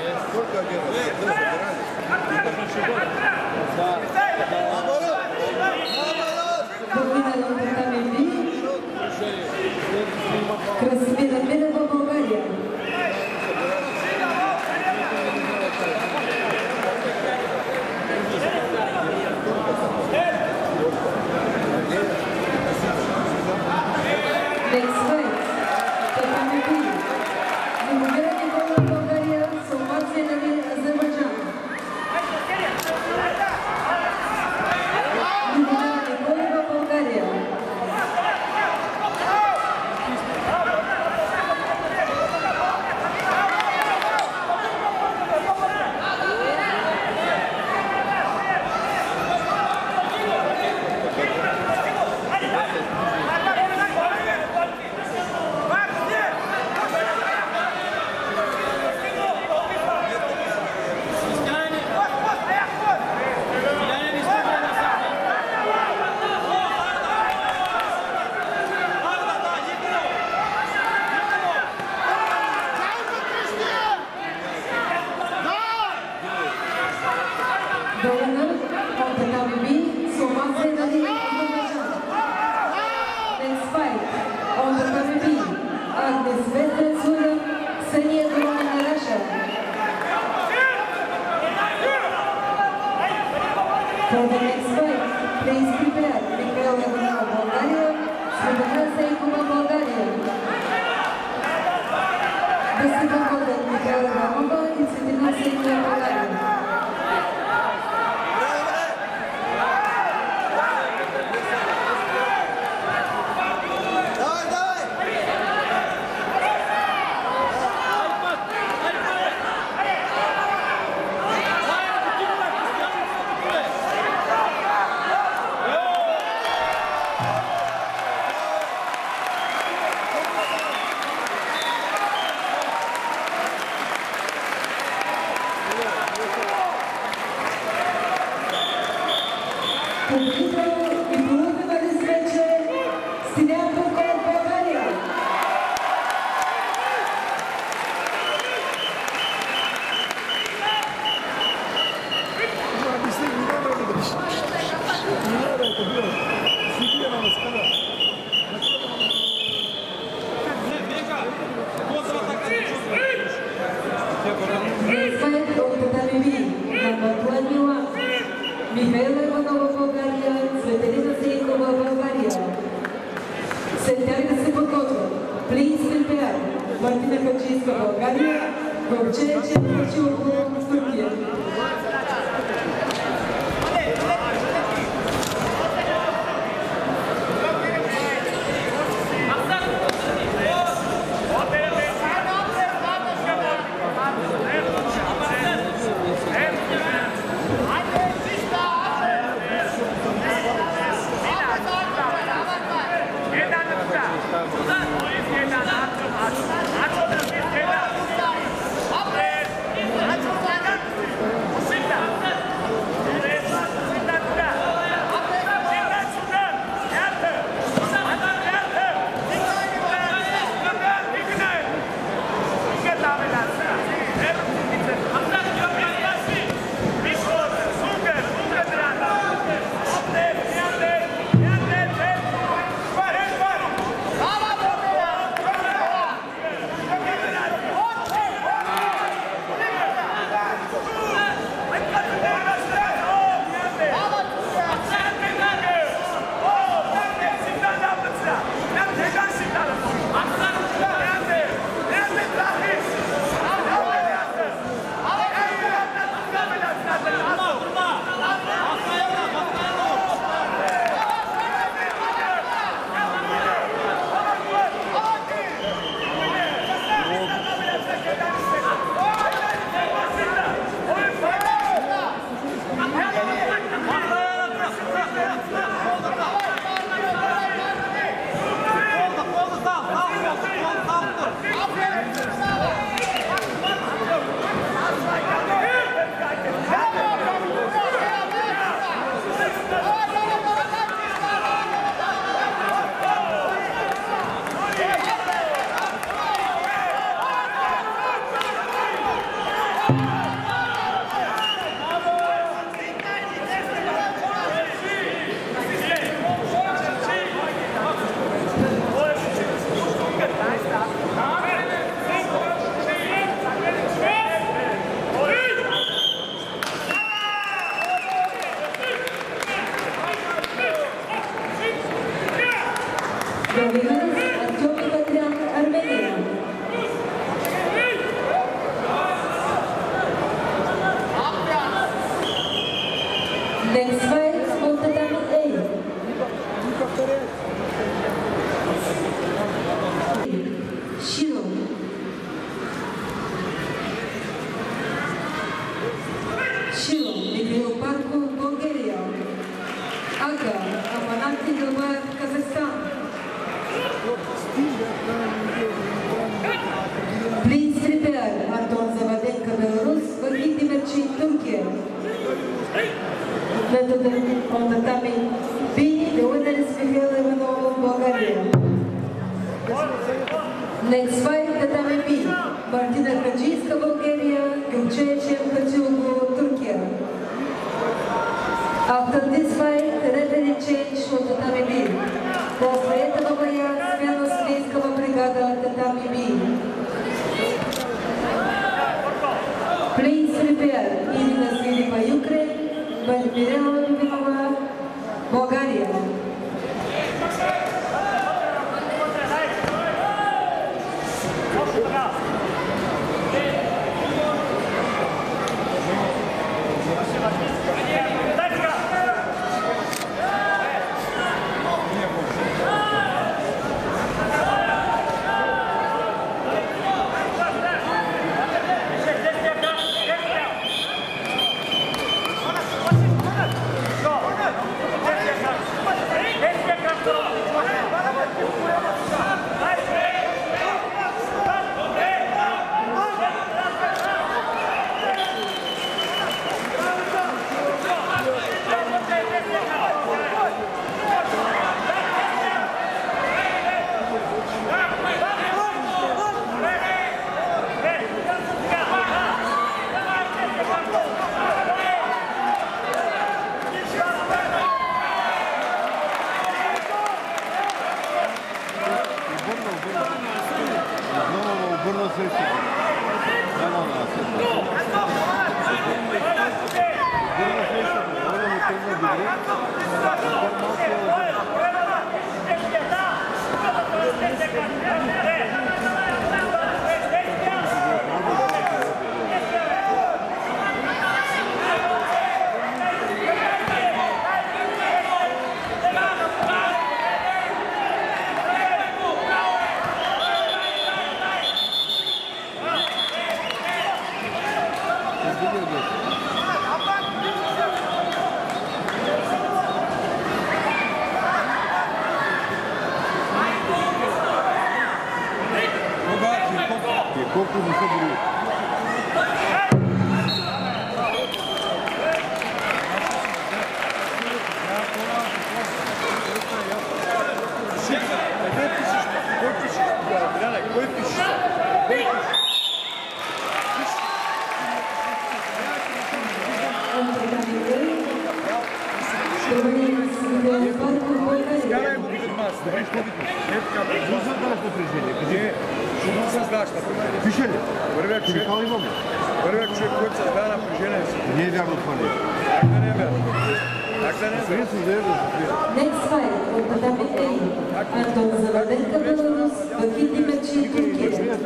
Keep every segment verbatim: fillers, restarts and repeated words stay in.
Красимира Милева, България. Next fight, Stefano B. Numera Никола, България, Салмация Нали, Азербайджан. Numera Никола, България. For the next fight, please prepare Mikhail Ivanov, Bulgaria, Svetlana Saikova, Bulgaria. Спасибо, Mikhail Ivanova и Svetlana Saikova, Bulgaria. Mikhail Ivanov, Bulgaria, Svetlana Saikova, Bulgaria. Сентярка се подготвя. Please prepare. Мартина Хаджийска, България. Вълченче, Вълчилко, Туркия. Артемий Патрян, Армения. Next fight, small tatami A. Shiro. Shiro, Mikhail Parko, Bulgaria. Aga, Amanati Gilbert, Kazakhstan. Please prepare Anton Zavadenko, Belarus, Vahid Dimerchin, Turkey. On tatami B, the winner is Mikhail Ivanov, Bulgaria. Next fight, tatami B, Martina Kajinska, Bulgaria, Gulchechem, Kachilgu, Turkey. After this fight, the referee change on tatami B. После этого боя смену свейского бригада татами B. Please prepare Irina Sviripa, Ukraine, Валерия Любимова, Болгария. Next fight, on tatami A, Anton Zavadenko, Belarus, Vahid Dimerchin, Turkey.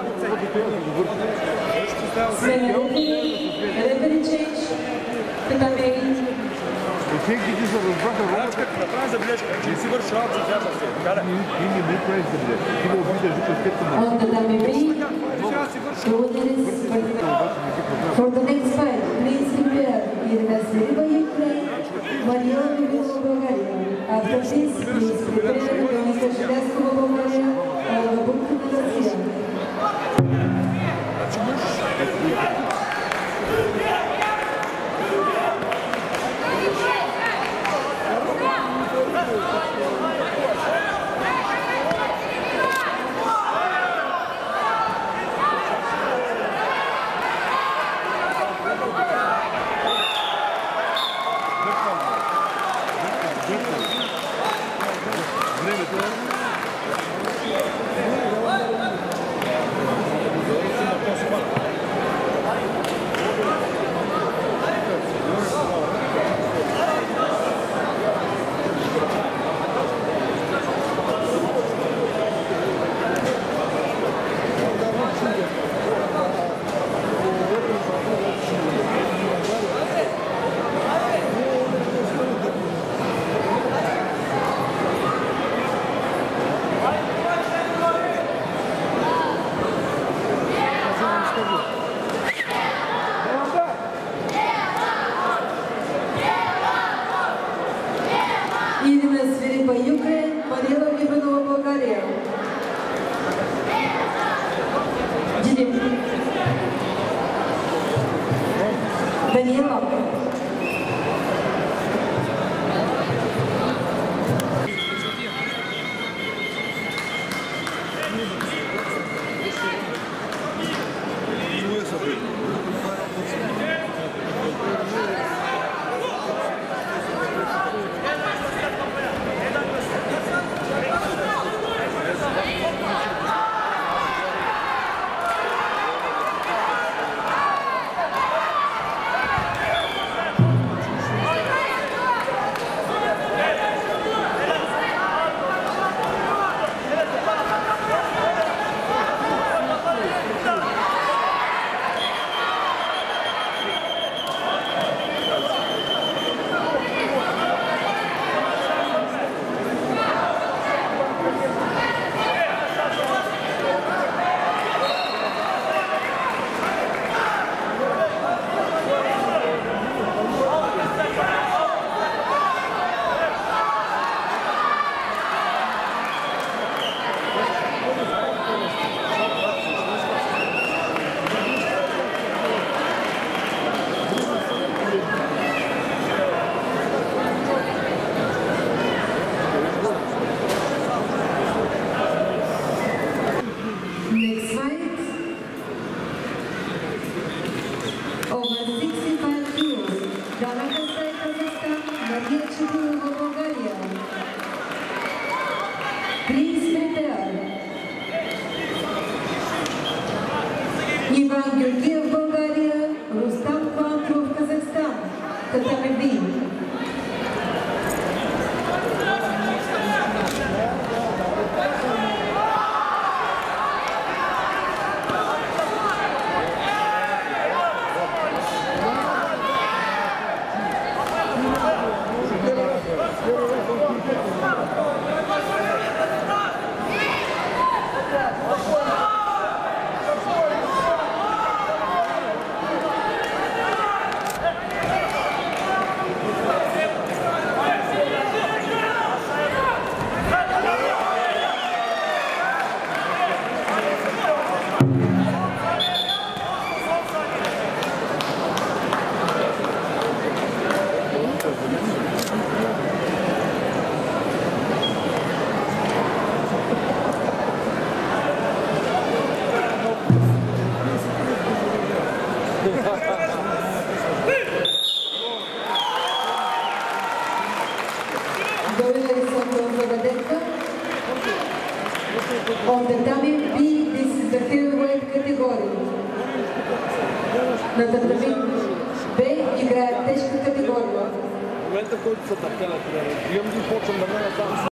Smena referee change, tatami A. Всеки ти се разбраха ролята. Направи забележка, че си върши работа за тях. Ти не ми правиш забележка. Ти ме обидаш до петта на. On tatami B, for the next fight, please prepare Irina Sviripa, Ukraine, Maria Любимова, Bulgaria. After this, please prepare Ионика Желязкова, Bulgaria, Olga Burkina, Russia. Времето Даниела. Иван Георгиев, България, Рустам Квантров, Казахстан, Татамеби. On the W B, this is the heavyweight category. На W B играет тежка категория. В момента, който са така, имам ги почвам да ме там.